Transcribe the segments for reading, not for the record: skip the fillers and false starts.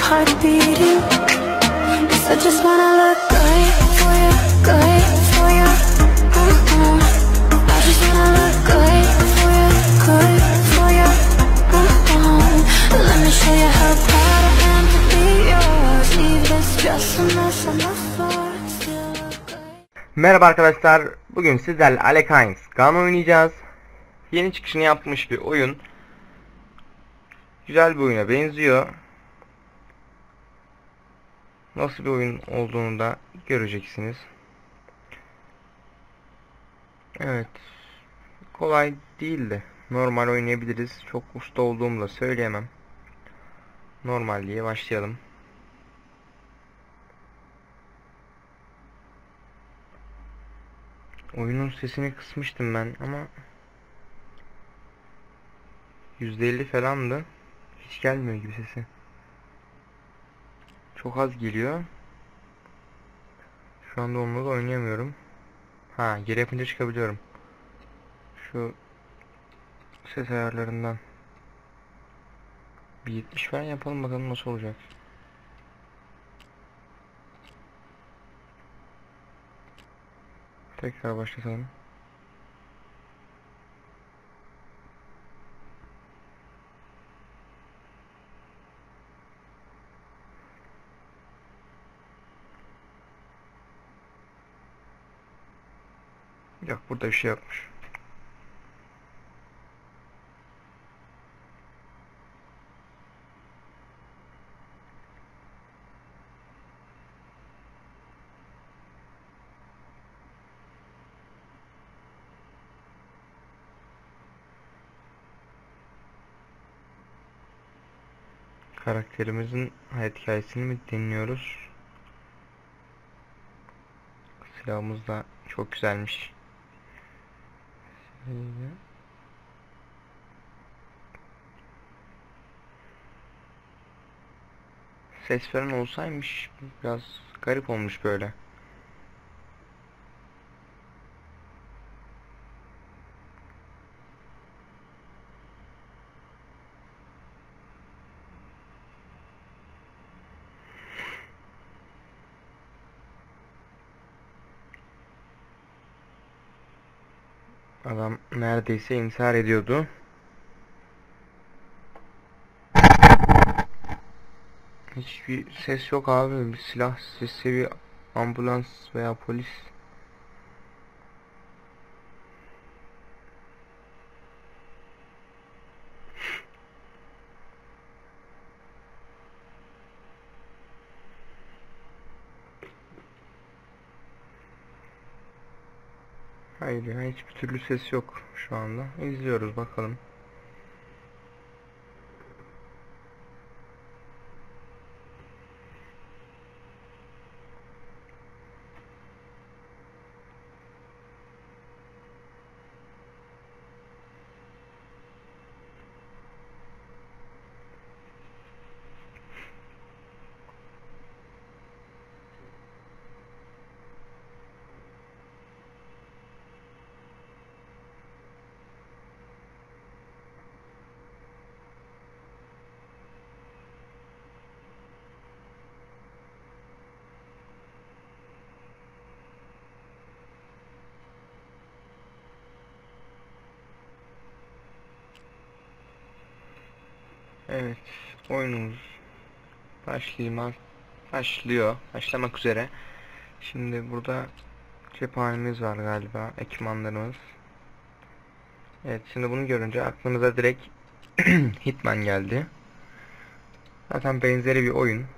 heart beating. 'Cause I just wanna look good for you, good for you. I just wanna look good for you, good for you. Let me show you how proud I am to be yours. Leave this just a mess on the floor. Still look good. Merhaba arkadaşlar, bugün sizlerle Alekhines Gun oynayacağız. Yeni çıkışını yapmış bir oyun. Güzel bir oyuna benziyor. Nasıl bir oyun olduğunu da göreceksiniz. Evet, kolay değil de normal oynayabiliriz. Çok usta olduğumu da söyleyemem. Normal diye başlayalım. Oyunun sesini kısmıştım ben ama %50 falandı. Hiç gelmiyor gibi sesi. Çok az geliyor. Şu anda onunla da oynayamıyorum. Ha, geri yapınca çıkabiliyorum. Şu ses ayarlarından bir 70 falan yapalım, bakalım nasıl olacak. Tekrar başlatalım. Yok, burada bir şey yokmuş. Karakterimizin hayat hikayesini mi dinliyoruz? Silahımız da çok güzelmiş. Ses falan olsaymış biraz garip olmuş böyle. Adam neredeyse intihar ediyordu. Hiçbir ses yok abi. Bir silah sesi, bir ambulans veya polis. Hayır ya, hiçbir türlü ses yok şu anda. İzliyoruz bakalım. Evet, oyunumuz başlamak üzere. Şimdi burada cephanemiz var galiba, ekipmanlarımız. Evet, şimdi bunu görünce aklımıza direkt Hitman geldi. Zaten benzeri bir oyun.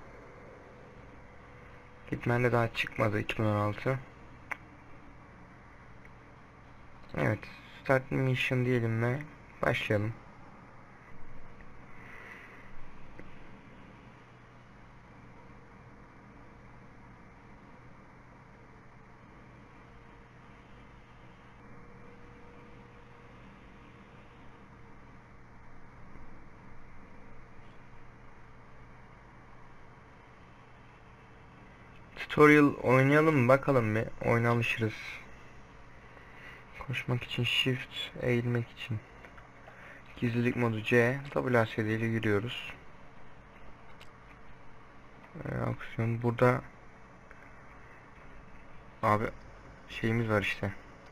Hitman'de daha çıkmadı, 2016. Evet, Start Mission diyelim ve başlayalım. Tutorial oynayalım mı bakalım, bir oyuna alışırız. Koşmak için Shift, eğilmek için gizlilik modu C, WASD ile giriyoruz. Aksiyon burada abi, şeyimiz var işte.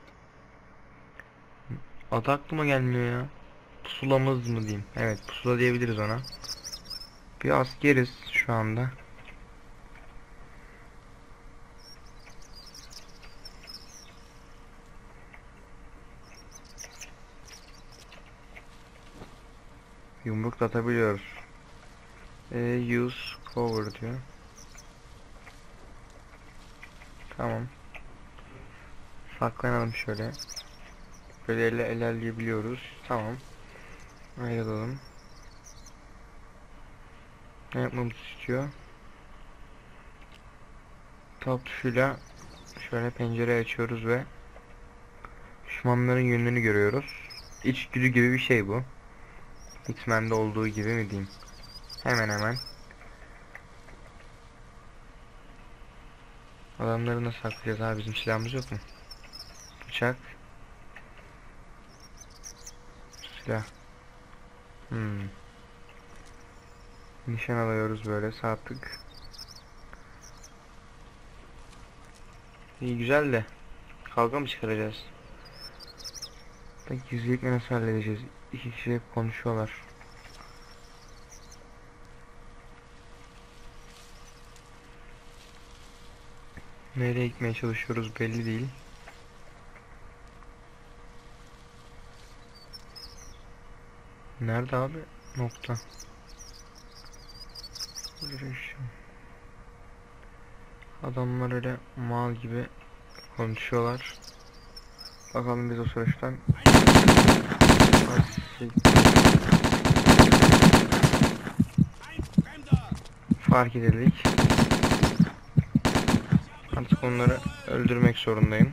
Adı aklıma gelmiyor ya. Pusulamız mı diyeyim? Evet, pusula diyebiliriz ona. Bir askeriz şu anda. Yumruk da atabiliyoruz. Use cover diyor. Tamam. Saklanalım şöyle. Böyle ilerleyebiliyoruz. Tamam. Ayrılalım. Ne yapmamız istiyor? Tab tuşuyla şöyle pencere açıyoruz ve düşmanların yönünü görüyoruz. İçgüdü gibi bir şey bu. X-Men'de olduğu gibi mi diyeyim? Hemen hemen. Adamları nasıl saklayacağız abi? Bizim silahımız yok mu? Bıçak. Silah. Nişan alıyoruz böyle, sağ tık. İyi güzel de kavga mı çıkaracağız? Gizlilikle nasıl halledeceğiz? İki kişi hep konuşuyorlar. Nereye gitmeye çalışıyoruz belli değil. Nerede abi? Nokta. Adamlar öyle mal gibi konuşuyorlar. Bakalım biz o süreçten fark edildik. Artık onları öldürmek zorundayım.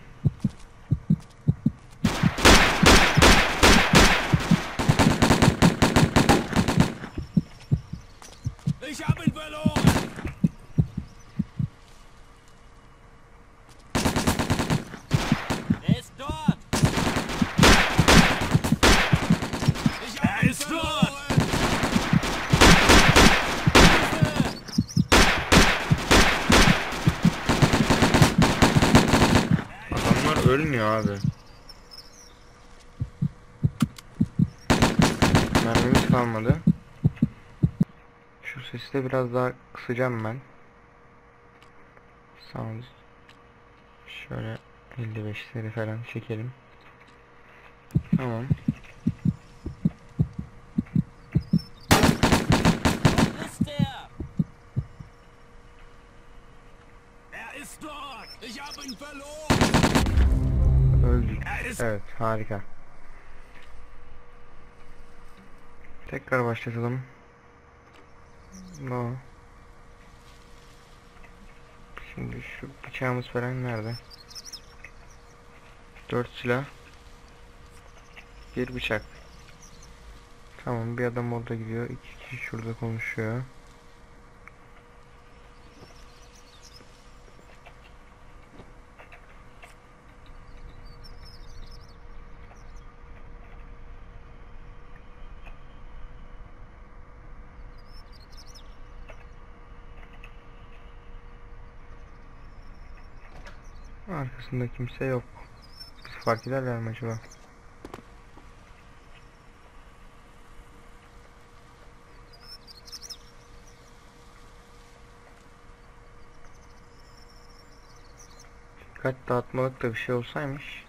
Adamlar ölmüyor abi. Mermimiz kalmadı. Şu sesi de biraz daha kısacağım ben. Sound. Şöyle 55'leri falan çekelim. Tamam. Öldük. Evet, harika. Tekrar başlatalım. No. Şimdi şu bıçağımız falan nerede? 4 silah. Bir bıçak. Tamam, bir adam orada gidiyor. İki kişi şurada konuşuyor. Arkasında kimse yok. Bizi fark ederler mi acaba? Dikkat dağıtmalık da bir şey olsaymış.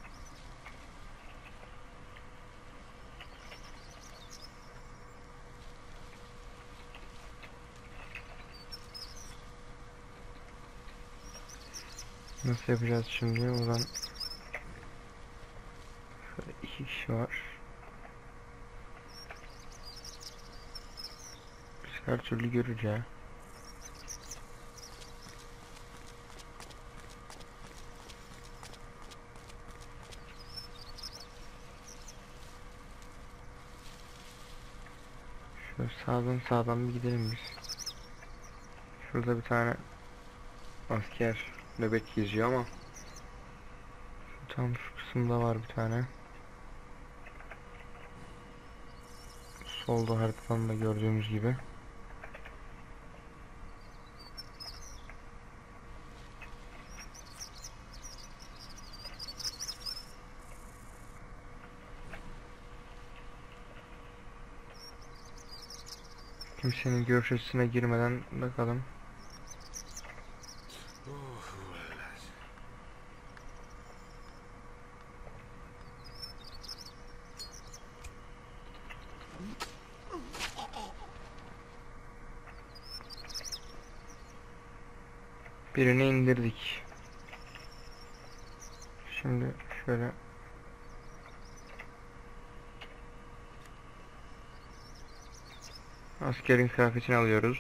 Nasıl yapacağız şimdi? Oradan şöyle iki kişi var. Biz her türlü göreceğiz. Şöyle sağdan bir gidelim biz. Şurada bir tane asker nöbet geziyor ama tam şu kısımda var bir tane. Solda haritadan da gördüğümüz gibi. Kimsenin görüş açısına girmeden bakalım. Birini indirdik. Şimdi şöyle askerin kıyafetini alıyoruz.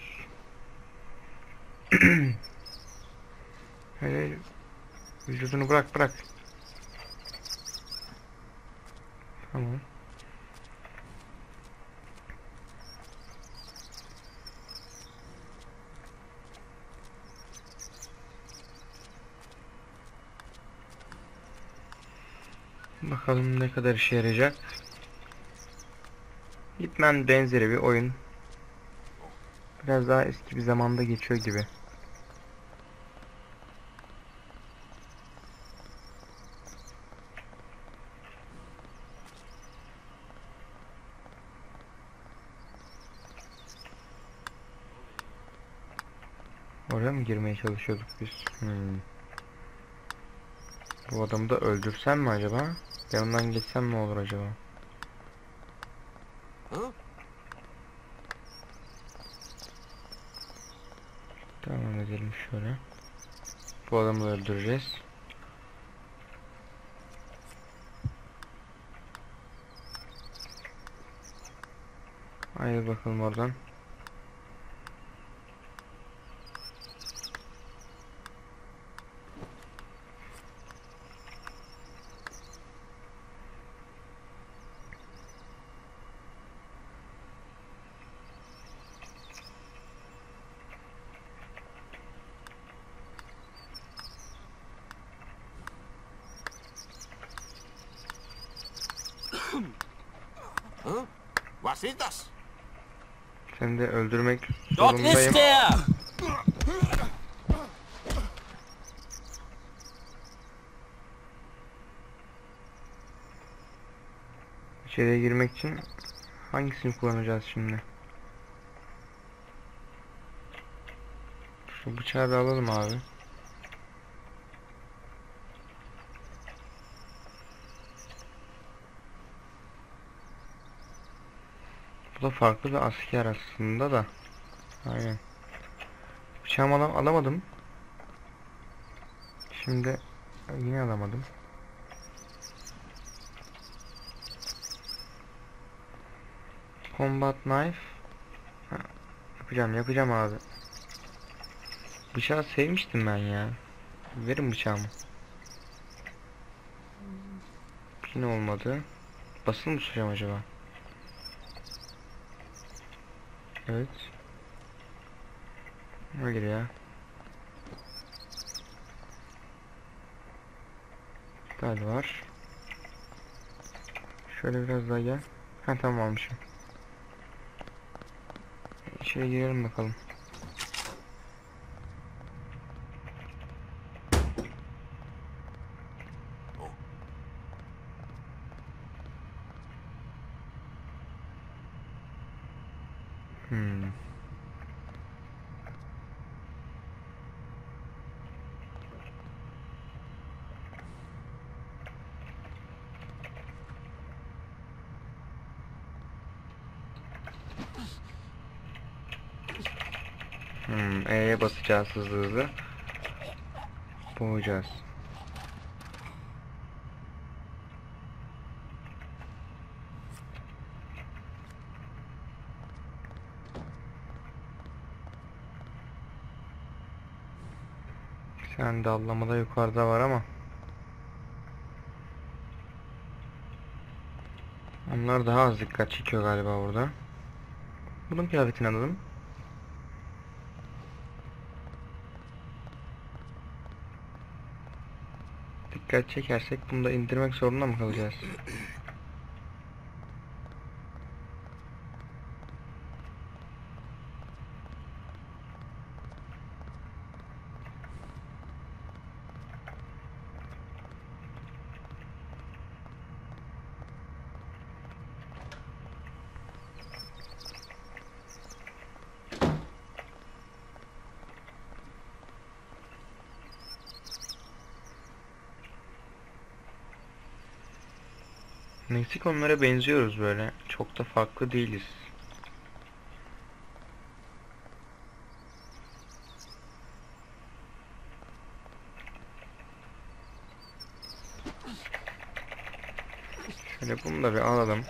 Hayır, vücudunu bırak. Tamam. Bakalım ne kadar işe yarayacak. Hitman benzeri bir oyun. Biraz daha eski bir zamanda geçiyor gibi. Oraya mı girmeye çalışıyorduk biz? Bu adamı da öldürsem mi acaba? Yanından geçsem ne olur acaba? Devam edelim şöyle. Bu adamı da öldüreceğiz. Haydi bakalım oradan. Was ist das? Seni de öldürmek Dort ist zorundayım. er! İçeriye girmek için hangisini kullanacağız şimdi? Şu bıçağı bir alalım abi. Bu da farklı bir asker aslında da. Aynen. Bıçağımı alamadım. Şimdi yine alamadım. Combat knife. Ha, yapacağım abi. Bıçağı sevmiştim ben ya. Verin bıçağımı. Yine olmadı. Basılı mı tutacağım acaba? Evet. Hayır ya. İptal var. Şöyle biraz daha gel. Ha, tamam almışım. İçeri girelim bakalım. E'ye basacağız hızlı. Boğacağız. Sen dallamada yukarıda var ama onlar daha az dikkat çekiyor galiba burada. Bunun kıyafetini alalım. Dikkat çekersek bunu da indirmek zorunda mı kalacağız? Meksik onlara benziyoruz böyle. Çok da farklı değiliz. Şöyle bunu da bir alalım.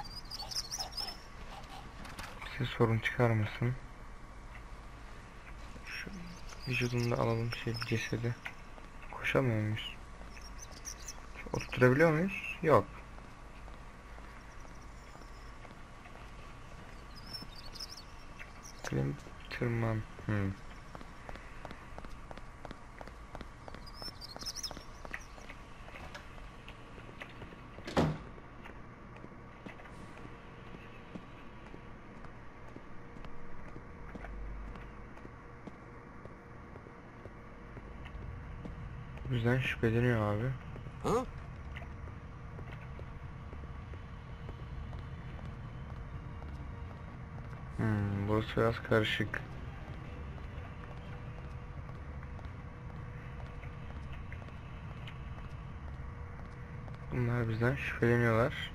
Size sorun çıkarmasın. Şu vücudunu da alalım cesedi. Koşamıyor muyuz? Oturabiliyor muyuz? Yok. Klim tırman. Bizden şüpheleniyor abi. Ha? Burası biraz karışık. Bunlar bizden şüpheleniyorlar.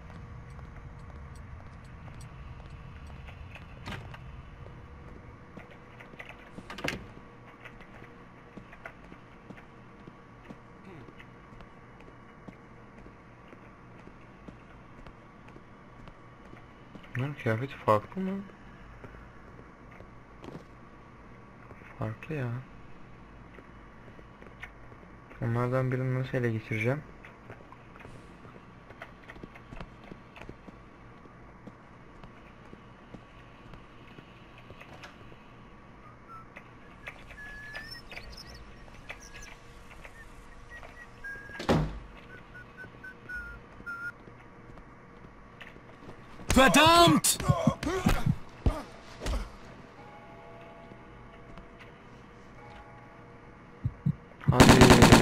Bunların kıyafeti farklı mı? Farklı ya. Onlardan birini nasıl ele geçireceğim? Verdammt! Hadi.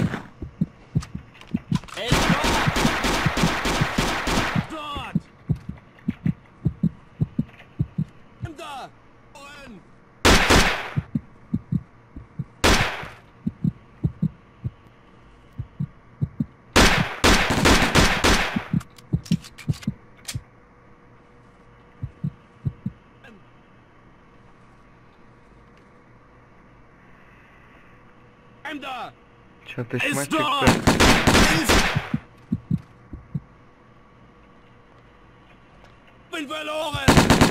Dort! Da! Da! Çatışma Ist çıktı. dort! Hilfe! Bin verloren!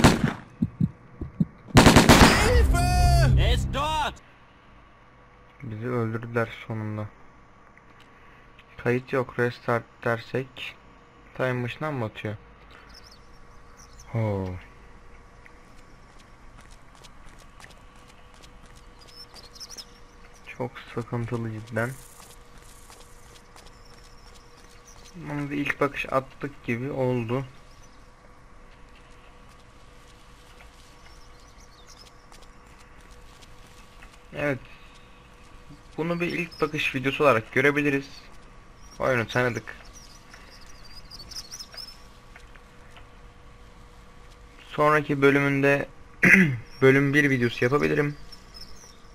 Hilfe! Ist dort! Bizi öldürdüler sonunda. Kayıt yok. Restart dersek time başından mı atıyor? Oo. Çok sıkıntılı cidden. Ama bir ilk bakış attık gibi oldu. Evet. Bunu bir ilk bakış videosu olarak görebiliriz. Oyunu tanıdık. Sonraki bölümünde bölüm 1 videosu yapabilirim.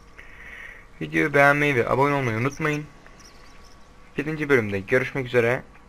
Videoyu beğenmeyi ve abone olmayı unutmayın. Birinci bölümde görüşmek üzere.